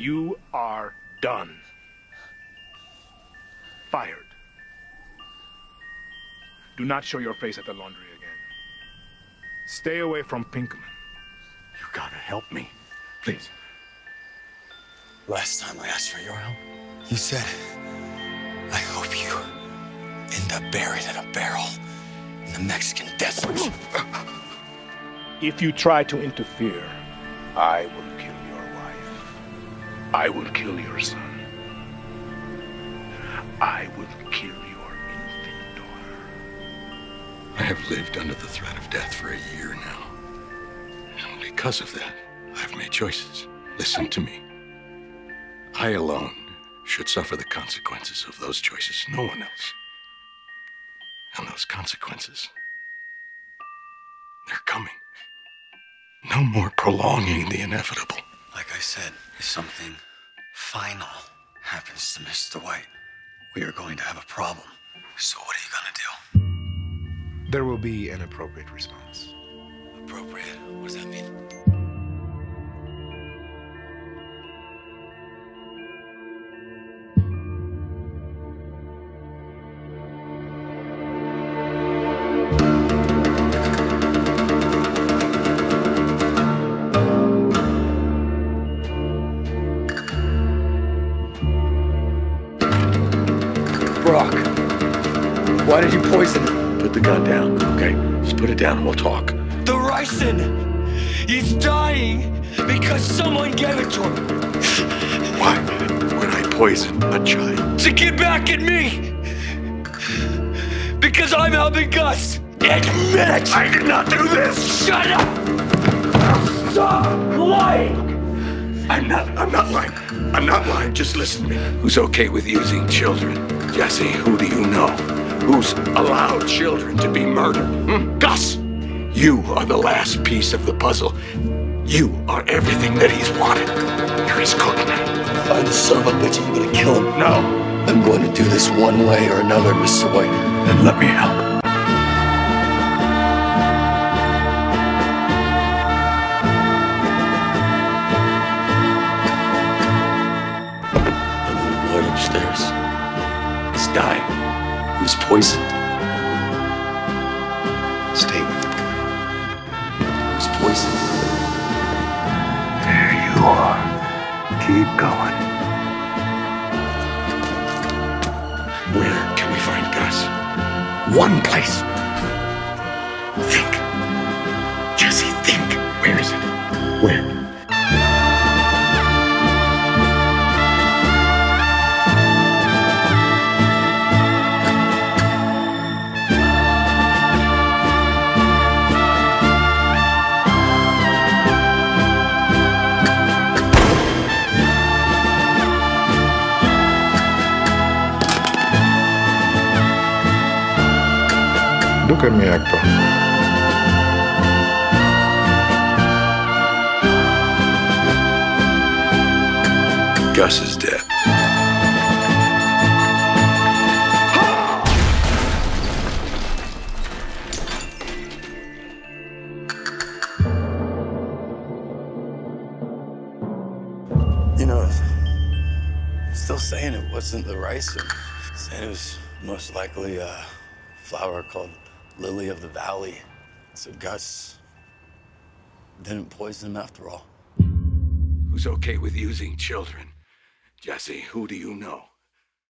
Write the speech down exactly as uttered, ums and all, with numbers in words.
You are done. Fired. Do not show your face at the laundry again. Stay away from Pinkman. You gotta help me. Please. Last time I asked for your help, you said, I hope you end up buried in a barrel in the Mexican desert. If you try to interfere, I will kill your wife. I will kill your son. I will kill your infant daughter. I have lived under the threat of death for a year now. And because of that, I've made choices. Listen to me. I alone should suffer the consequences of those choices, no one else. And those consequences, they're coming. No more prolonging the inevitable. Like I said, if something final happens to Mister White, we are going to have a problem. So what are you gonna do? There will be an appropriate response. Appropriate? What does that mean? Brock, why did you poison him? Put the gun down, okay? Just put it down and we'll talk. The ricin! He's dying because someone gave it to him. Why would I poison a child? To get back at me! Because I'm helping Gus! Admit it! I did not do this! Shut up! Stop lying! I'm not, I'm not lying. I'm not lying, just listen to me. Who's okay with using children? Jesse, who do you know? Who's allowed children to be murdered? Hmm? Gus! You are the last piece of the puzzle. You are everything that he's wanted. You're his cook now. Find the son of a bitch and you're gonna kill him. No. I'm going to do this one way or another, Mister White. Then let me help. The little boy upstairs is dying. He was poisoned. Stay with the boy. He was poisoned. There you are. Keep going. Where can we find Gus? One place. Think. Jesse, think. Where is it? Where? Look at me, Hector. Gus is dead. You know, still saying it wasn't the rice. Saying it was most likely a flower called Lily of the Valley. So Gus didn't poison him after all. Who's okay with using children? Jesse, who do you know?